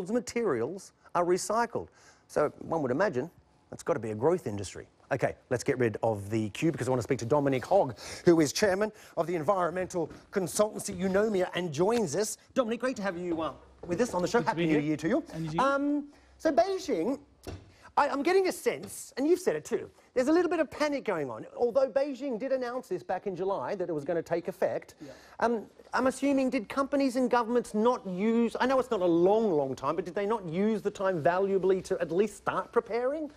world's materials are recycled. So one would imagine that's got to be a growth industry. OK, let's get rid of the queue because I want to speak to Dominic Hogg, who is chairman of the environmental consultancy Eunomia and joins us. Dominic, great to have you with us on the show. Happy New Year to you. And you. So Beijing, I'm getting a sense, and you've said it too, there's a little bit of panic going on. Although Beijing did announce this back in July, that it was going to take effect, I'm assuming, did companies and governments not use, I know it's not a long time, but did they not use the time valuably to at least start preparing?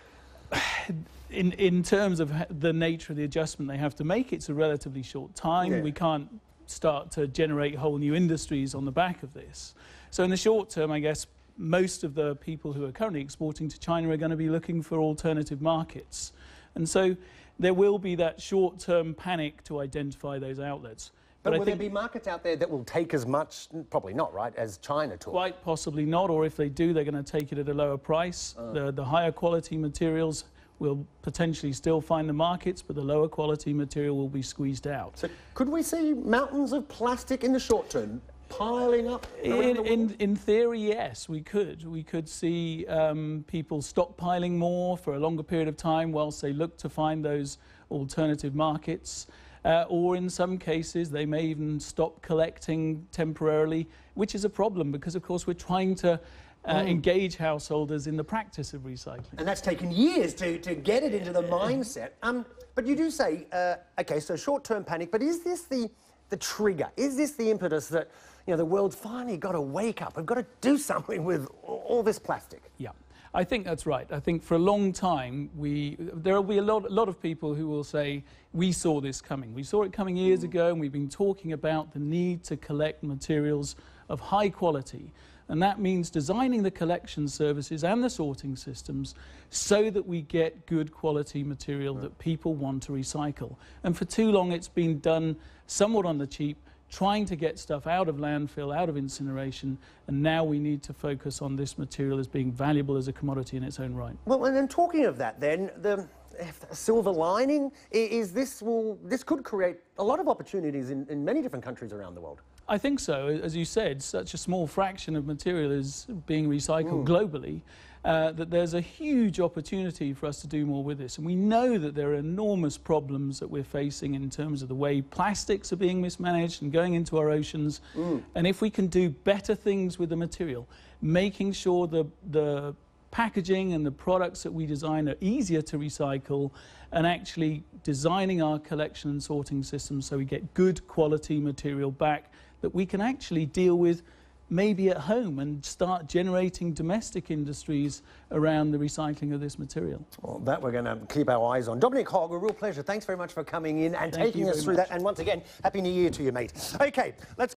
In terms of the nature of the adjustment they have to make, it's a relatively short time. Yeah. We can't start to generate whole new industries on the back of this. So in the short term, I guess, most of the people who are currently exporting to China are going to be looking for alternative markets. And so there will be that short-term panic to identify those outlets. But will there be markets out there that will take as much, probably not, right, as China took? Quite possibly not, or if they do, they're going to take it at a lower price. The higher quality materials will potentially still find the markets, but the lower quality material will be squeezed out. So could we see mountains of plastic in the short term piling up around the world? In theory, yes, we could. We could see people stockpiling more for a longer period of time whilst they look to find those alternative markets. Or in some cases, they may even stop collecting temporarily, which is a problem because, of course, we're trying to engage householders in the practice of recycling. And that's taken years to get it into the mindset. But you do say, OK, so short-term panic, but is this the trigger? Is this the impetus that, you know, the world's finally got to wake up? We've got to do something with all this plastic. Yeah, I think that's right. I think for a long time, there will be a lot of people who will say, we saw this coming. We saw it coming years ago, and we've been talking about the need to collect materials of high quality. And that means designing the collection services and the sorting systems so that we get good quality material that people want to recycle. And for too long, it's been done somewhat on the cheap, trying to get stuff out of landfill, out of incineration, and now we need to focus on this material as being valuable as a commodity in its own right. Well, and then talking of that then, the silver lining is this could create a lot of opportunities in many different countries around the world. I think so. As you said, such a small fraction of material is being recycled globally, that there's a huge opportunity for us to do more with this. And we know that there are enormous problems that we're facing in terms of the way plastics are being mismanaged and going into our oceans. And if we can do better things with the material, making sure the packaging and the products that we design are easier to recycle, and actually designing our collection and sorting systems so we get good quality material back that we can actually deal with maybe at home and start generating domestic industries around the recycling of this material. Well, that we're going to keep our eyes on. Dominic Hogg, a real pleasure. Thanks very much for coming in and taking us through that. And once again, Happy New Year to you, mate. OK, let's